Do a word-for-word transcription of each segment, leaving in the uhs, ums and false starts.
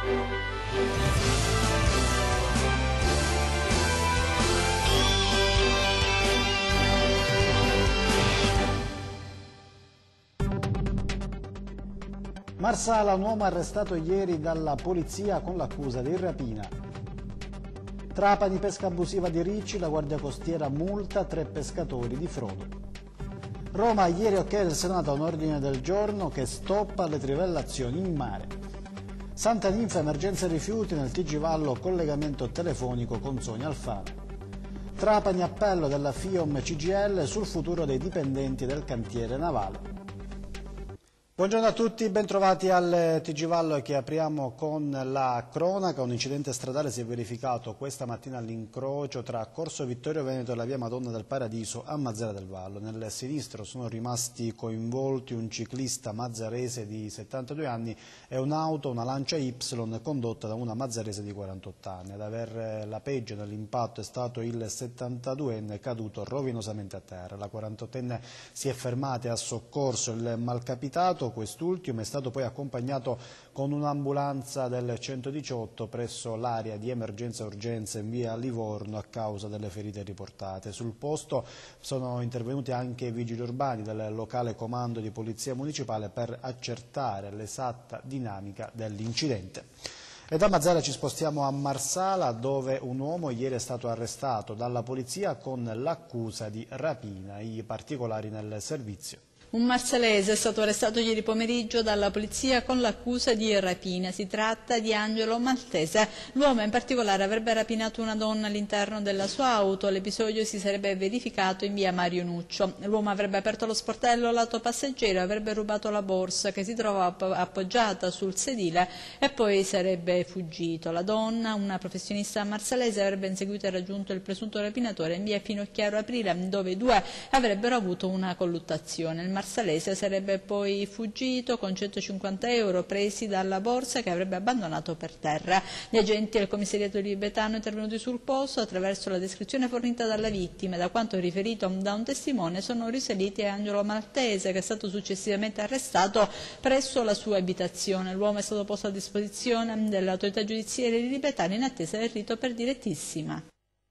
Marsala, un uomo arrestato ieri dalla polizia con l'accusa di rapina. Trapani, pesca abusiva di Ricci, la Guardia Costiera multa tre pescatori di frodo. Roma, ieri ok del Senato a un ordine del giorno che stoppa le trivellazioni in mare. Santa Ninfa, emergenza rifiuti nel T G Vallo, collegamento telefonico con Sonia Alfano. Trapani, appello della FIOM C G I L sul futuro dei dipendenti del cantiere navale. Buongiorno a tutti, bentrovati al T G Vallo che apriamo con la cronaca. Un incidente stradale si è verificato questa mattina all'incrocio tra Corso Vittorio Veneto e la via Madonna del Paradiso a Mazara del Vallo. Nel sinistro sono rimasti coinvolti un ciclista mazzarese di settantadue anni e un'auto, una Lancia Y, condotta da una mazzarese di quarantotto anni. Ad aver la peggio nell'impatto è stato il settantaduenne caduto rovinosamente a terra. La quarantottenne si è fermata e ha soccorso il malcapitato. Quest'ultimo è stato poi accompagnato con un'ambulanza del centodiciotto presso l'area di emergenza urgenza in via Livorno a causa delle ferite riportate. Sul posto sono intervenuti anche i vigili urbani del locale comando di polizia municipale per accertare l'esatta dinamica dell'incidente. E da Mazara ci spostiamo a Marsala, dove un uomo ieri è stato arrestato dalla polizia con l'accusa di rapina. I particolari nel servizio. Un marsalese è stato arrestato ieri pomeriggio dalla polizia con l'accusa di rapina. Si tratta di Angelo Maltese. L'uomo in particolare avrebbe rapinato una donna all'interno della sua auto. L'episodio si sarebbe verificato in via Mario Nuccio. L'uomo avrebbe aperto lo sportello lato passeggero e avrebbe rubato la borsa che si trovava appoggiata sul sedile e poi sarebbe fuggito. La donna, una professionista marsalese, avrebbe inseguito e raggiunto il presunto rapinatore in via Finocchiaro Aprile, dove i due avrebbero avuto una colluttazione. Il marsalese sarebbe poi fuggito con centocinquanta euro presi dalla borsa che avrebbe abbandonato per terra. Gli agenti del commissariato di Libetano intervenuti sul posto attraverso la descrizione fornita dalla vittima. Da quanto riferito da un testimone sono risaliti a Angelo Maltese, che è stato successivamente arrestato presso la sua abitazione. L'uomo è stato posto a disposizione dell'autorità giudiziaria di Libetano in attesa del rito per direttissima.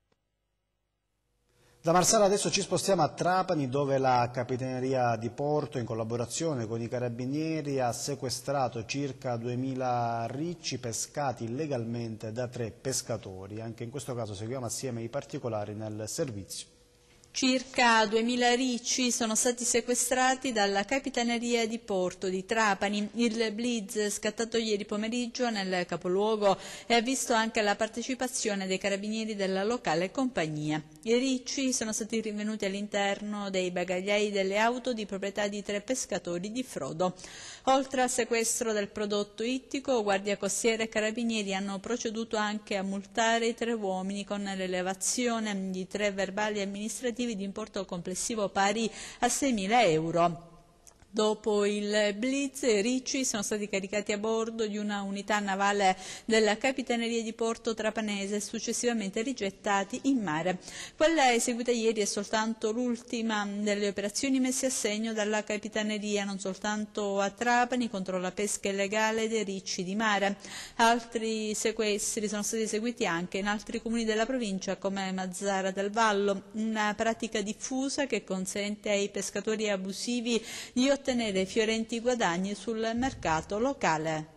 Da Marsala adesso ci spostiamo a Trapani, dove la Capitaneria di Porto, in collaborazione con i Carabinieri, ha sequestrato circa duemila ricci pescati illegalmente da tre pescatori. Anche in questo caso seguiamo assieme i particolari nel servizio. Circa duemila ricci sono stati sequestrati dalla Capitaneria di Porto di Trapani. Il blitz scattato ieri pomeriggio nel capoluogo e ha visto anche la partecipazione dei carabinieri della locale compagnia. I ricci sono stati rinvenuti all'interno dei bagagliai delle auto di proprietà di tre pescatori di frodo. Oltre al sequestro del prodotto ittico, Guardia Costiera e Carabinieri hanno proceduto anche a multare i tre uomini con l'elevazione di tre verbali amministrativi di importo complessivo pari a seimila euro. Dopo il blitz, i ricci sono stati caricati a bordo di una unità navale della Capitaneria di Porto Trapanese e successivamente rigettati in mare. Quella eseguita ieri è soltanto l'ultima delle operazioni messe a segno dalla Capitaneria, non soltanto a Trapani, contro la pesca illegale dei ricci di mare. Altri sequestri sono stati eseguiti anche in altri comuni della provincia come Mazara del Vallo, una pratica diffusa che consente ai pescatori abusivi di ottenere fiorenti guadagni sul mercato locale.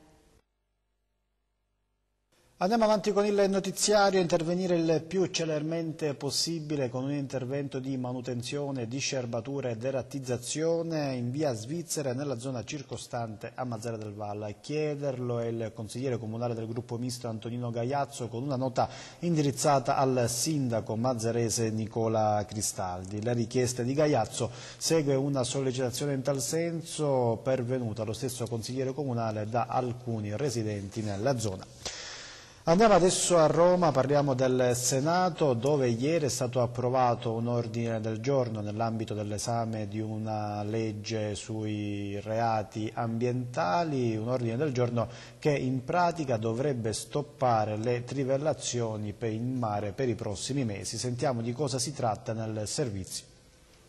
Andiamo avanti con il notiziario, intervenire il più celermente possibile con un intervento di manutenzione, di scerbatura e derattizzazione in via Svizzera e nella zona circostante a Mazara del Vallo. A chiederlo è il consigliere comunale del gruppo misto Antonino Gaiazzo con una nota indirizzata al sindaco mazzarese Nicola Cristaldi. La richiesta di Gaiazzo segue una sollecitazione in tal senso pervenuta allo stesso consigliere comunale da alcuni residenti nella zona. Andiamo adesso a Roma, parliamo del Senato, dove ieri è stato approvato un ordine del giorno nell'ambito dell'esame di una legge sui reati ambientali, un ordine del giorno che in pratica dovrebbe stoppare le trivellazioni in mare per i prossimi mesi. Sentiamo di cosa si tratta nel servizio.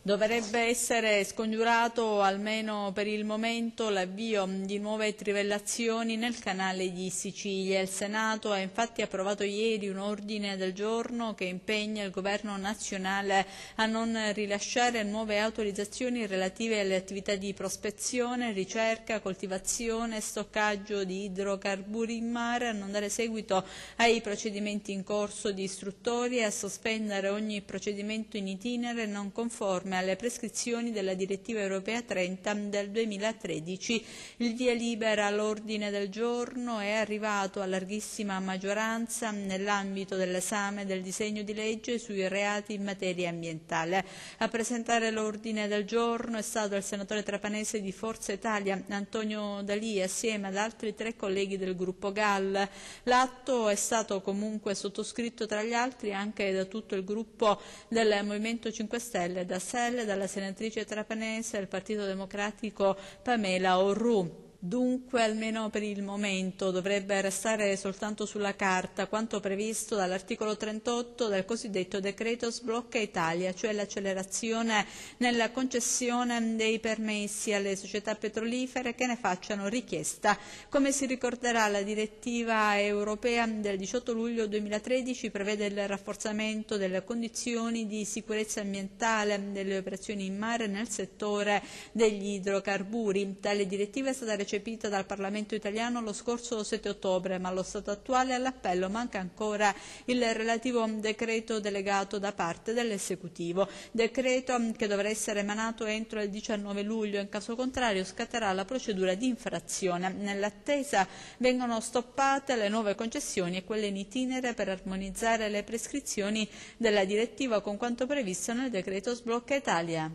Dovrebbe essere scongiurato, almeno per il momento, l'avvio di nuove trivellazioni nel canale di Sicilia. Il Senato ha infatti approvato ieri un ordine del giorno che impegna il Governo nazionale a non rilasciare nuove autorizzazioni relative alle attività di prospezione, ricerca, coltivazione e stoccaggio di idrocarburi in mare, a non dare seguito ai procedimenti in corso di istruttoria e a sospendere ogni procedimento in itinere non conforme alle prescrizioni della direttiva europea trenta del duemilatredici. Il via libera all'ordine del giorno è arrivato a larghissima maggioranza nell'ambito dell'esame del disegno di legge sui reati in materia ambientale. A presentare l'ordine del giorno è stato il senatore trapanese di Forza Italia Antonio D'Alì assieme ad altri tre colleghi del gruppo G A L. L'atto è stato comunque sottoscritto tra gli altri anche da tutto il gruppo del Movimento cinque Stelle, da sé dalla senatrice trapanese del Partito Democratico Pamela Orrù. Dunque, almeno per il momento, dovrebbe restare soltanto sulla carta quanto previsto dall'articolo trentotto del cosiddetto decreto Sblocca Italia, cioè l'accelerazione nella concessione dei permessi alle società petrolifere che ne facciano richiesta. Come si ricorderà, la direttiva europea del diciotto luglio duemilatredici prevede il rafforzamento delle condizioni di sicurezza ambientale delle operazioni in mare nel settore degli idrocarburi. Tale direttiva è stata recepita dal Parlamento italiano lo scorso sette ottobre, ma allo stato attuale all'appello manca ancora il relativo decreto delegato da parte dell'esecutivo, decreto che dovrà essere emanato entro il diciannove luglio, in caso contrario scatterà la procedura di infrazione. Nell'attesa vengono stoppate le nuove concessioni e quelle in itinere per armonizzare le prescrizioni della direttiva con quanto previsto nel decreto Sblocca Italia.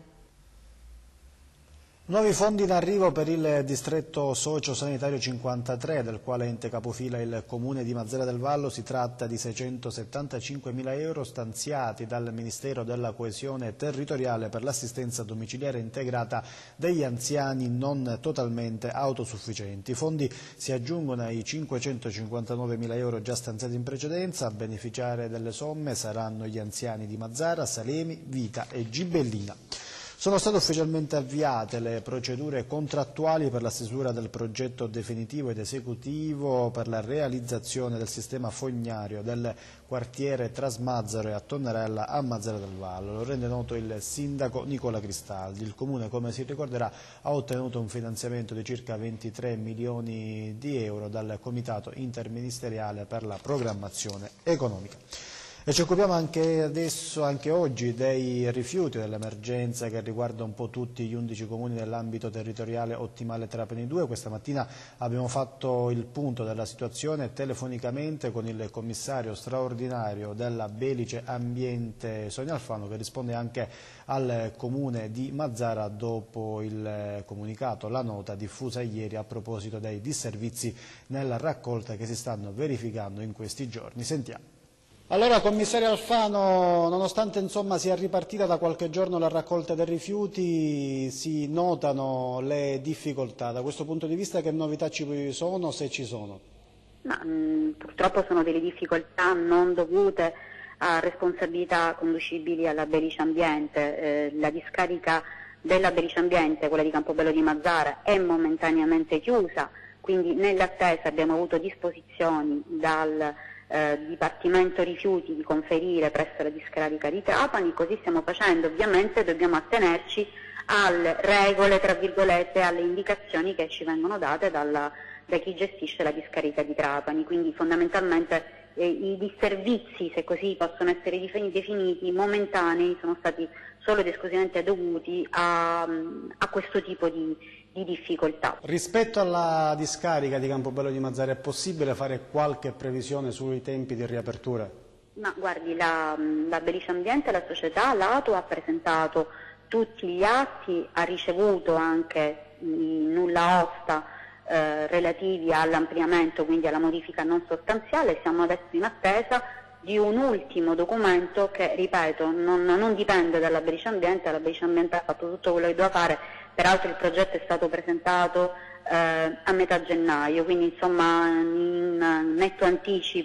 Nuovi fondi in arrivo per il distretto socio-sanitario cinquantatré, del quale ente capofila il comune di Mazara del Vallo. Si tratta di seicentosettantacinquemila euro stanziati dal Ministero della Coesione Territoriale per l'assistenza domiciliare integrata degli anziani non totalmente autosufficienti. I fondi si aggiungono ai cinquecentocinquantanovemila euro già stanziati in precedenza. A beneficiare delle somme saranno gli anziani di Mazara, Salemi, Vita e Gibellina. Sono state ufficialmente avviate le procedure contrattuali per la stesura del progetto definitivo ed esecutivo per la realizzazione del sistema fognario del quartiere Trasmazzaro e a Tonnerella a Mazara del Vallo. Lo rende noto il sindaco Nicola Cristaldi. Il comune, come si ricorderà, ha ottenuto un finanziamento di circa ventitré milioni di euro dal Comitato Interministeriale per la Programmazione Economica. E ci occupiamo anche adesso, anche oggi, dei rifiuti, dell'emergenza che riguarda un po' tutti gli undici comuni dell'ambito territoriale ottimale Trapani due. Questa mattina abbiamo fatto il punto della situazione telefonicamente con il commissario straordinario della Belice Ambiente Sonia Alfano, che risponde anche al comune di Mazara dopo il comunicato, la nota diffusa ieri a proposito dei disservizi nella raccolta che si stanno verificando in questi giorni. Sentiamo. Allora, commissario Alfano, nonostante insomma sia ripartita da qualche giorno la raccolta dei rifiuti, si notano le difficoltà. Da questo punto di vista che novità ci sono, se ci sono? Ma, mh, purtroppo sono delle difficoltà non dovute a responsabilità conducibili alla Belice Ambiente. Eh, la discarica della Belice Ambiente, quella di Campobello di Mazara, è momentaneamente chiusa, quindi nell'attesa abbiamo avuto disposizioni dal Eh, Dipartimento Rifiuti di conferire presso la discarica di Trapani. Così stiamo facendo. Ovviamente dobbiamo attenerci alle regole, tra virgolette, alle indicazioni che ci vengono date dalla, da chi gestisce la discarica di Trapani, quindi fondamentalmente eh, i disservizi, se così possono essere definiti, momentanei, sono stati solo ed esclusivamente dovuti a, a questo tipo di di difficoltà. Rispetto alla discarica di Campobello di Mazara, è possibile fare qualche previsione sui tempi di riapertura? Ma guardi, la, la Belice Ambiente, la società, l'A T U ha presentato tutti gli atti, ha ricevuto anche i nulla osta eh, relativi all'ampliamento, quindi alla modifica non sostanziale. Siamo adesso in attesa di un ultimo documento che, ripeto, non, non dipende dalla Belice Ambiente. La Belice Ambiente ha fatto tutto quello che doveva fare. Peraltro il progetto è stato presentato eh, a metà gennaio, quindi insomma in netto anticipo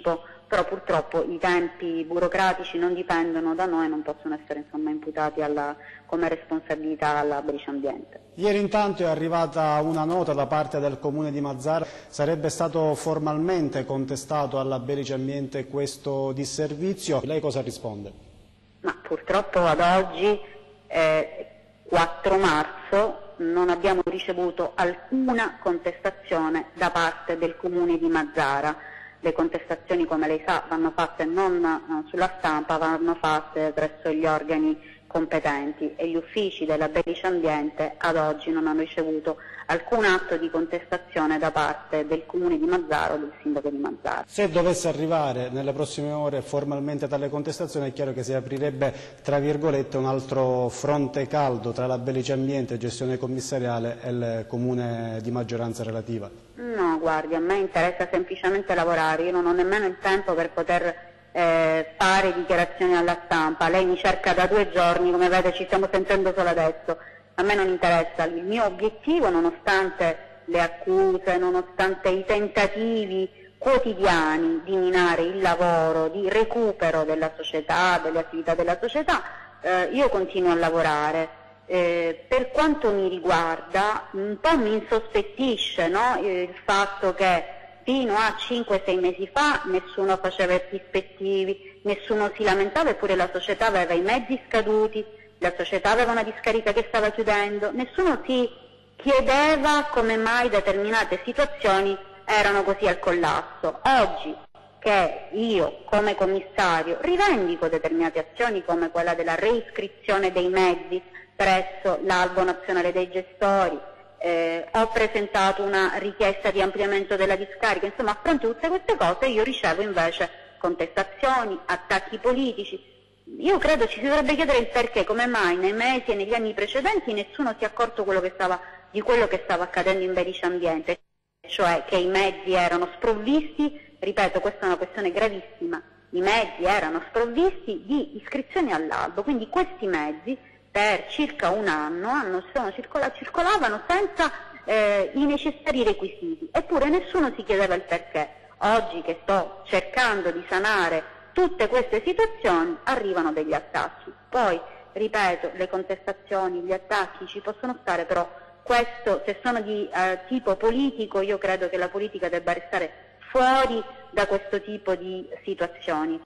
però purtroppo i tempi burocratici non dipendono da noi e non possono essere insomma imputati alla, come responsabilità alla Belice Ambiente. Ieri intanto è arrivata una nota da parte del Comune di Mazara, sarebbe stato formalmente contestato alla Belice Ambiente questo disservizio, lei cosa risponde? Ma purtroppo ad oggi, eh, quattro marzo, non abbiamo ricevuto alcuna contestazione da parte del Comune di Mazara. Le contestazioni, come lei sa, vanno fatte non uh, sulla stampa, vanno fatte presso gli organi competenti e gli uffici della Belice Ambiente ad oggi non hanno ricevuto alcun atto di contestazione da parte del Comune di Mazara o del Sindaco di Mazara. Se dovesse arrivare nelle prossime ore formalmente tale contestazione, è chiaro che si aprirebbe, tra virgolette, un altro fronte caldo tra la Belice Ambiente, gestione commissariale e il Comune di maggioranza relativa. No, guardi, a me interessa semplicemente lavorare, io non ho nemmeno il tempo per poter eh, fare dichiarazioni alla stampa. Lei mi cerca da due giorni, come vede ci stiamo sentendo solo adesso. A me non interessa, il mio obiettivo, nonostante le accuse, nonostante i tentativi quotidiani di minare il lavoro, di recupero della società, delle attività della società, eh, io continuo a lavorare. Eh, per quanto mi riguarda, un po' mi insospettisce, no? eh, il fatto che fino a cinque sei mesi fa nessuno faceva i rispettivi, nessuno si lamentava, eppure la società aveva i mezzi scaduti, la società aveva una discarica che stava chiudendo, nessuno si chiedeva come mai determinate situazioni erano così al collasso. Oggi che io come commissario rivendico determinate azioni come quella della reiscrizione dei mezzi presso l'Albo Nazionale dei Gestori, eh, ho presentato una richiesta di ampliamento della discarica, insomma a fronte di tutte queste cose io ricevo invece contestazioni, attacchi politici. Io credo ci si dovrebbe chiedere il perché, come mai nei mesi e negli anni precedenti nessuno si è accorto quello che stava, di quello che stava accadendo in Belice Ambiente, cioè che i mezzi erano sprovvisti, ripeto questa è una questione gravissima, i mezzi erano sprovvisti di iscrizioni all'albo, quindi questi mezzi per circa un anno hanno, sono circola, circolavano senza eh, i necessari requisiti, eppure nessuno si chiedeva il perché. Oggi che sto cercando di sanare tutte queste situazioni arrivano degli attacchi. Poi, ripeto, le contestazioni, gli attacchi ci possono stare, però questo, se sono di eh, tipo politico, io credo che la politica debba restare fuori da questo tipo di situazioni.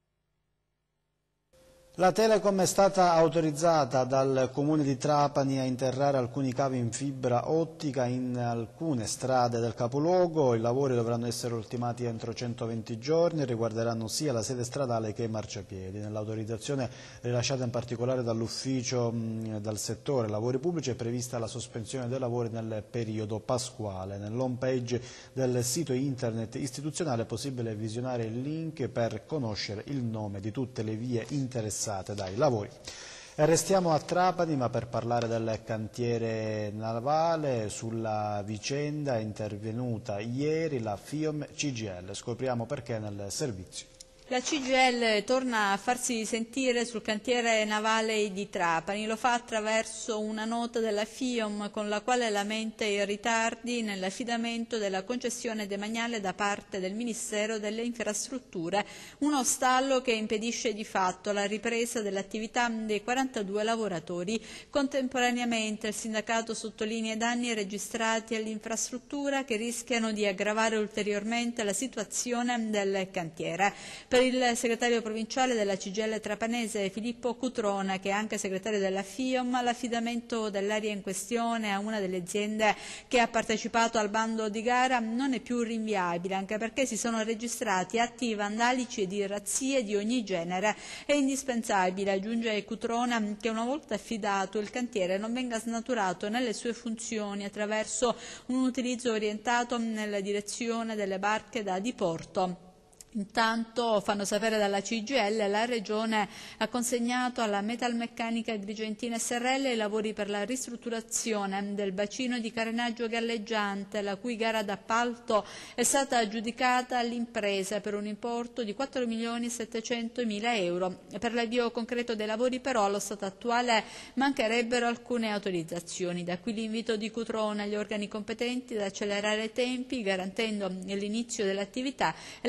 La Telecom è stata autorizzata dal Comune di Trapani a interrare alcuni cavi in fibra ottica in alcune strade del capoluogo. I lavori dovranno essere ultimati entro centoventi giorni e riguarderanno sia la sede stradale che i marciapiedi. Nell'autorizzazione rilasciata in particolare dall'ufficio dal settore lavori pubblici è prevista la sospensione dei lavori nel periodo pasquale. Nell'home page del sito internet istituzionale è possibile visionare il link per conoscere il nome di tutte le vie interessate dai lavori. E restiamo a Trapani, ma per parlare del cantiere navale. Sulla vicenda è intervenuta ieri la FIOM C G I L, scopriamo perché nel servizio. La C G I L torna a farsi sentire sul cantiere navale di Trapani, lo fa attraverso una nota della FIOM con la quale lamenta i ritardi nell'affidamento della concessione demaniale da parte del Ministero delle Infrastrutture, uno stallo che impedisce di fatto la ripresa dell'attività dei quarantadue lavoratori. Contemporaneamente il sindacato sottolinea i danni registrati all'infrastruttura che rischiano di aggravare ulteriormente la situazione del cantiere. Per il segretario provinciale della C G I L trapanese Filippo Cutrona, che è anche segretario della FIOM, l'affidamento dell'area in questione a una delle aziende che ha partecipato al bando di gara non è più rinviabile, anche perché si sono registrati atti vandalici e di razzie di ogni genere. È indispensabile, aggiunge Cutrona, che una volta affidato il cantiere non venga snaturato nelle sue funzioni attraverso un utilizzo orientato nella direzione delle barche da diporto. Intanto, fanno sapere dalla C G I L, la Regione ha consegnato alla Metalmeccanica Agrigentina S R L i lavori per la ristrutturazione del bacino di carenaggio galleggiante, la cui gara d'appalto è stata aggiudicata all'impresa per un importo di quattro milioni settecentomila euro. Per l'avvio concreto dei lavori però allo stato attuale mancherebbero alcune autorizzazioni. Da qui l'invito di Cutrona agli organi competenti ad accelerare i tempi, garantendo l'inizio dell'attività e la ripresa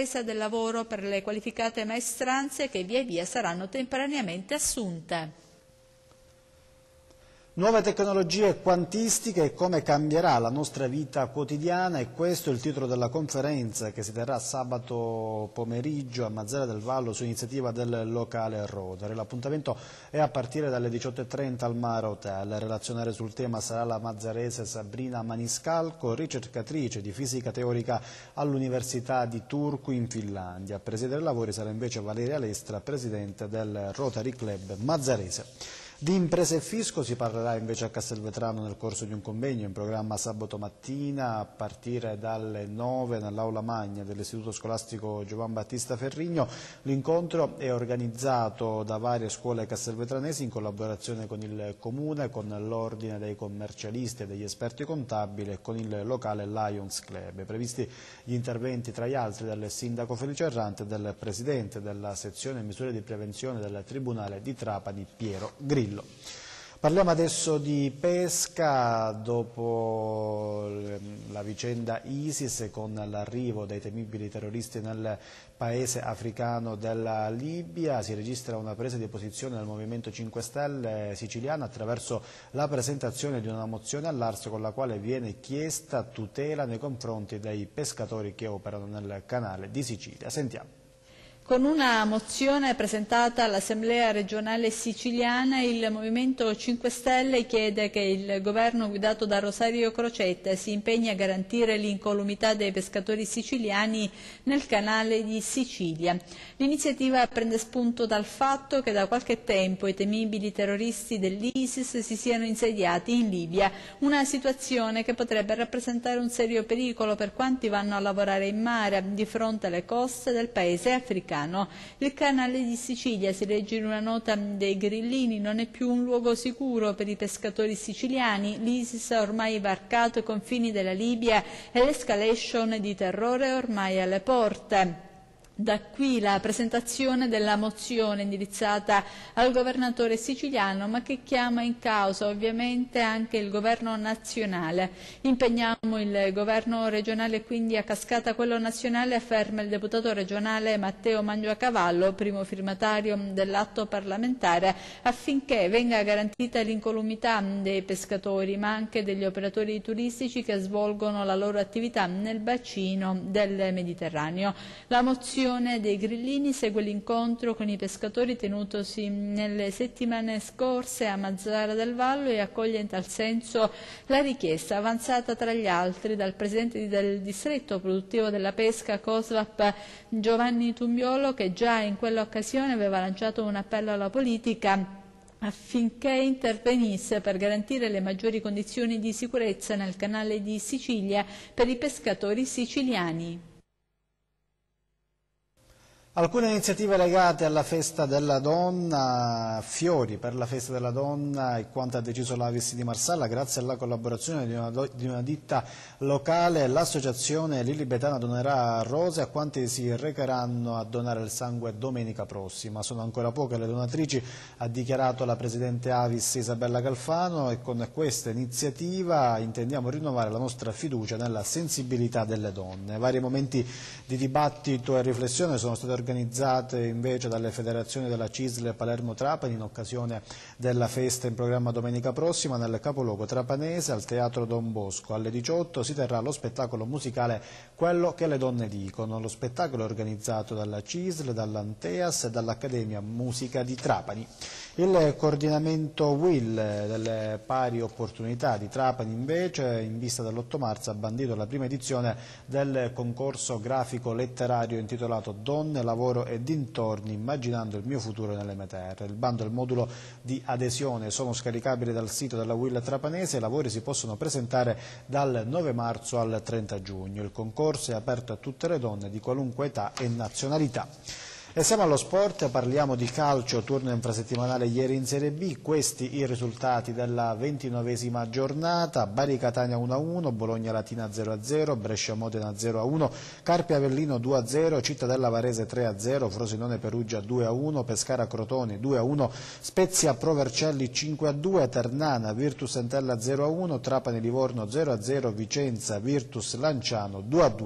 ripresa del lavoro per le qualificate maestranze che via via saranno temporaneamente assunte. Nuove tecnologie quantistiche e come cambierà la nostra vita quotidiana, e questo è il titolo della conferenza che si terrà sabato pomeriggio a Mazara del Vallo su iniziativa del locale Rotary. L'appuntamento è a partire dalle diciotto e trenta al Mare Hotel. A relazionare sul tema sarà la mazzarese Sabrina Maniscalco, ricercatrice di fisica teorica all'Università di Turku in Finlandia. A presiedere i lavori sarà invece Valeria Lestra, presidente del Rotary Club Mazzarese. Di imprese e fisco si parlerà invece a Castelvetrano nel corso di un convegno in programma sabato mattina a partire dalle nove nell'aula magna dell'Istituto Scolastico Giovan Battista Ferrigno. L'incontro è organizzato da varie scuole castelvetranesi in collaborazione con il Comune, con l'Ordine dei commercialisti e degli esperti contabili e con il locale Lions Club. È previsti gli interventi tra gli altri del sindaco Felice Errante e del presidente della sezione misure di prevenzione del Tribunale di Trapani Piero Grillo. Parliamo adesso di pesca. Dopo la vicenda ISIS, con l'arrivo dei temibili terroristi nel paese africano della Libia, si registra una presa di posizione del Movimento cinque Stelle siciliano attraverso la presentazione di una mozione all'A R S con la quale viene chiesta tutela nei confronti dei pescatori che operano nel canale di Sicilia. Sentiamo. Con una mozione presentata all'Assemblea regionale siciliana, il Movimento cinque Stelle chiede che il governo guidato da Rosario Crocetta si impegni a garantire l'incolumità dei pescatori siciliani nel canale di Sicilia. L'iniziativa prende spunto dal fatto che da qualche tempo i temibili terroristi dell'ISIS si siano insediati in Libia, una situazione che potrebbe rappresentare un serio pericolo per quanti vanno a lavorare in mare di fronte alle coste del paese africano. Il canale di Sicilia, si legge in una nota dei grillini, non è più un luogo sicuro per i pescatori siciliani. L'ISIS ha ormai varcato i confini della Libia e l'escalation di terrore è ormai alle porte. Da qui la presentazione della mozione indirizzata al governatore siciliano, ma che chiama in causa ovviamente anche il governo nazionale. Impegniamo il governo regionale quindi a cascata quello nazionale, afferma il deputato regionale Matteo Mangiacavallo, primo firmatario dell'atto parlamentare, affinché venga garantita l'incolumità dei pescatori ma anche degli operatori turistici che svolgono la loro attività nel bacino del Mediterraneo. La mozione dei grillini segue l'incontro con i pescatori tenutosi nelle settimane scorse a Mazara del Vallo e accoglie in tal senso la richiesta avanzata tra gli altri dal presidente del distretto produttivo della pesca COSVAP Giovanni Tumbiolo, che già in quell'occasione aveva lanciato un appello alla politica affinché intervenisse per garantire le maggiori condizioni di sicurezza nel canale di Sicilia per i pescatori siciliani. Alcune iniziative legate alla festa della donna, fiori per la festa della donna e quanto ha deciso l'Avis di Marsala, grazie alla collaborazione di una, di una ditta locale. L'associazione Lilibetana donerà rose a quanti si recheranno a donare il sangue domenica prossima. Sono ancora poche le donatrici, ha dichiarato la presidente Avis Isabella Calfano, e con questa iniziativa intendiamo rinnovare la nostra fiducia nella sensibilità delle donne. Vari momenti di dibattito e riflessione sono stati organizzate invece dalle federazioni della C I S L e Palermo Trapani in occasione della festa in programma domenica prossima nel capoluogo trapanese al Teatro Don Bosco. Alle diciotto si terrà lo spettacolo musicale Quello che le donne dicono. Lo spettacolo è organizzato dalla C I S L, dall'Anteas e dall'Accademia Musica di Trapani. Il coordinamento W I L delle pari opportunità di Trapani invece, in vista dell'otto marzo, ha bandito la prima edizione del concorso grafico letterario intitolato Donne, lavoro e dintorni, immaginando il mio futuro nelle mie terre. Il bando e il modulo di adesione sono scaricabili dal sito della W I L trapanese e i lavori si possono presentare dal nove marzo al trenta giugno. Il concorso è aperto a tutte le donne di qualunque età e nazionalità. E siamo allo sport, parliamo di calcio, turno infrasettimanale ieri in Serie B, questi i risultati della ventinovesima giornata: Bari Catania uno a uno, Bologna Latina zero a zero, Brescia Modena zero a uno, Carpi Avellino due a zero, Cittadella Varese tre a zero, Frosinone Perugia due a uno, Pescara Crotone due a uno, Spezia Pro Vercelli cinque a due, Ternana Virtus Entella zero a uno, Trapani Livorno zero a zero, Vicenza Virtus Lanciano due a due.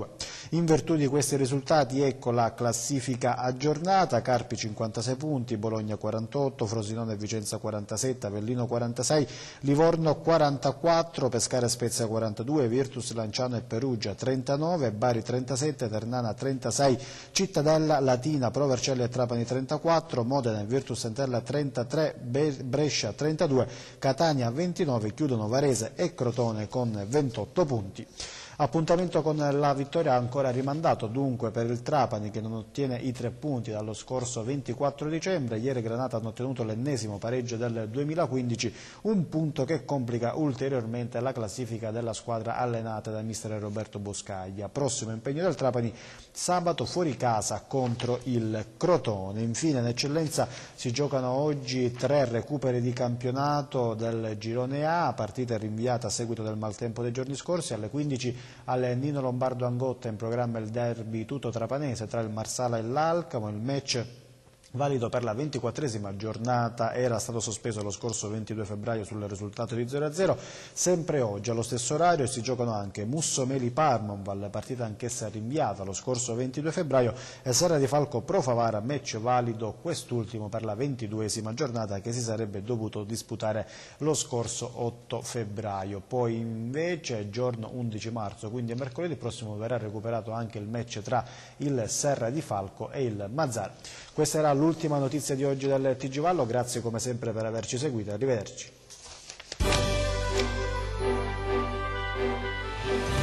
In virtù di questi risultati ecco la classifica aggiornata: Carpi cinquantasei punti, Bologna quarantotto, Frosinone e Vicenza quarantasette, Avellino quarantasei, Livorno quarantaquattro, Pescara e Spezia quarantadue, Virtus, Lanciano e Perugia trentanove, Bari trentasette, Ternana trentasei, Cittadella, Latina, Pro Vercelli e Trapani trentaquattro, Modena e Virtus Entella trentatré, Brescia trentadue, Catania ventinove, chiudono Varese e Crotone con ventotto punti. Appuntamento con la vittoria ancora rimandato dunque per il Trapani, che non ottiene i tre punti dallo scorso ventiquattro dicembre. Ieri Granata hanno ottenuto l'ennesimo pareggio del duemilaquindici, un punto che complica ulteriormente la classifica della squadra allenata da mister Roberto Boscaglia. Prossimo impegno del Trapani sabato fuori casa contro il Crotone. Infine in eccellenza si giocano oggi tre recuperi di campionato del girone A, partita rinviata a seguito del maltempo dei giorni scorsi. Alle quindici al Nino Lombardo Angotta in programma il derby tutto trapanese tra il Marsala e l'Alcamo. Il match valido per la ventiquattresima giornata era stato sospeso lo scorso ventidue febbraio sul risultato di zero a zero. Sempre oggi allo stesso orario si giocano anche Mussomeli Parmonval, partita anch'essa rinviata lo scorso ventidue febbraio, e Serra di Falco Pro Favara, match valido quest'ultimo per la ventiduesima giornata che si sarebbe dovuto disputare lo scorso otto febbraio. Poi invece giorno undici marzo, quindi mercoledì prossimo, verrà recuperato anche il match tra il Serra di Falco e il Mazzara. Questa era l'ultima notizia di oggi del T G Vallo, grazie come sempre per averci seguito, arrivederci.